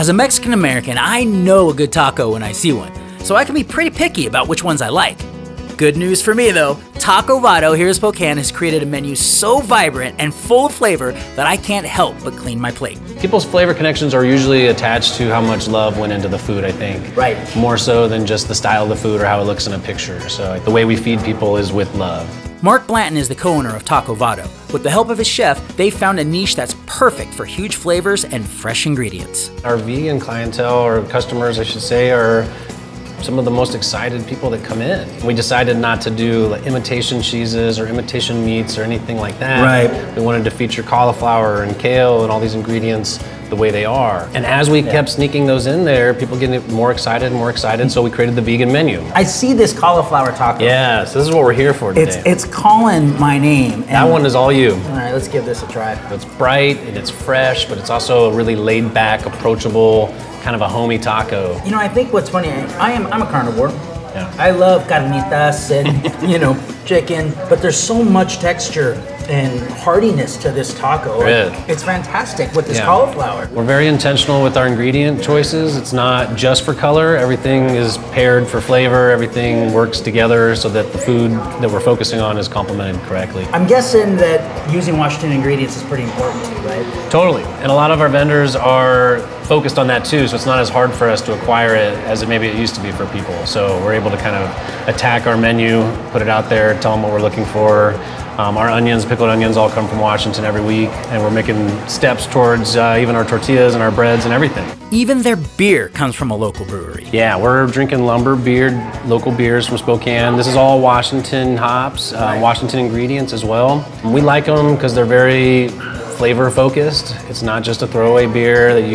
As a Mexican American, I know a good taco when I see one, so I can be pretty picky about which ones I like. Good news for me though, Taco Vado here in Spokane has created a menu so vibrant and full of flavor that I can't help but clean my plate. People's flavor connections are usually attached to how much love went into the food, I think. Right. More so than just the style of the food or how it looks in a picture. So the way we feed people is with love. Mark Blanton is the co-owner of Taco Vado. With the help of his chef, they've found a niche that's perfect for huge flavors and fresh ingredients. Our vegan clientele, or customers I should say, are some of the most excited people that come in. We decided not to do like imitation cheeses or imitation meats or anything like that. Right. We wanted to feature cauliflower and kale and all these ingredients the way they are. And as we kept sneaking those in there, people getting more excited, so we created the vegan menu. I see this cauliflower taco. Yeah, so this is what we're here for today. It's calling my name. That one is all you. All right, let's give this a try. It's bright and it's fresh, but it's also a really laid back, approachable, kind of a homey taco. You know, I think what's funny, I'm a carnivore. Yeah. I love carnitas and, chicken, but there's so much texture and heartiness to this taco. There is. It's fantastic with this cauliflower. We're very intentional with our ingredient choices. It's not just for color. Everything is paired for flavor. Everything works together so that the food that we're focusing on is complemented correctly. I'm guessing that using Washington ingredients is pretty important too, right? Totally. And a lot of our vendors are focused on that too, so it's not as hard for us to acquire it as maybe it used to be for people. So we're able to kind of attack our menu, put it out there, tell them what we're looking for. Our onions, pickled onions, all come from Washington every week, and we're making steps towards even our tortillas and our breads and everything. Even their beer comes from a local brewery. Yeah, we're drinking Lumber Beard, local beers from Spokane. This is all Washington hops, Washington ingredients as well. We like them because they're very flavor focused. It's not just a throwaway beer that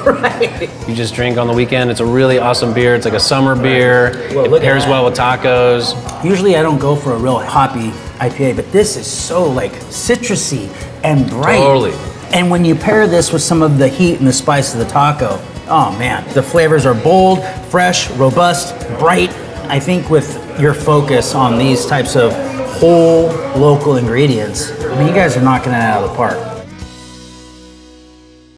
you just drink on the weekend. It's a really awesome beer. It's like a summer beer. Well, it pairs well with tacos. Usually I don't go for a real hoppy IPA, but this is so like citrusy and bright. Totally. And when you pair this with some of the heat and the spice of the taco, oh man, the flavors are bold, fresh, robust, bright. I think with your focus on these types of whole local ingredients, I mean, you guys are knocking it out of the park.